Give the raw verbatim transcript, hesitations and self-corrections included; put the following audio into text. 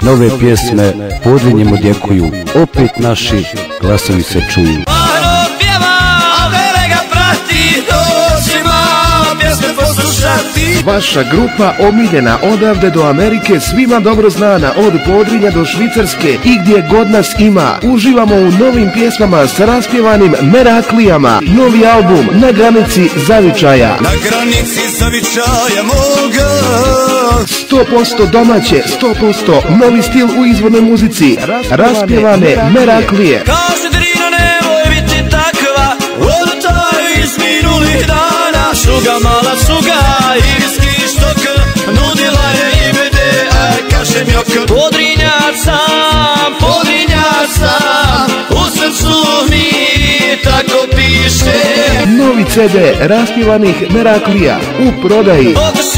nove pjesme Podrinjem odjekuju, opet naši glasovi se čuju. Vaša grupa omiljena odavde do Amerike, svima dobro znana, od Podrinja do Švicarske i gdje god nas ima. Uživamo u novim pjesmama s raspjevanim meraklijama. Novi album Na granici zavičaja. Na granici zavičaja moga. sto posto domaće, sto posto novi stil u izvornoj muzici. Raspjevane meraklije. Kaže Drina nemoj biti takva, odotaju iz minulih dana. Šuga mala šuga, irski štok, nudila je i mene, a kažem jok. Podrinjac sam, podrinjac sam, u srcu mi tako piše. Novi ce de raspjevanih meraklija u prodaji.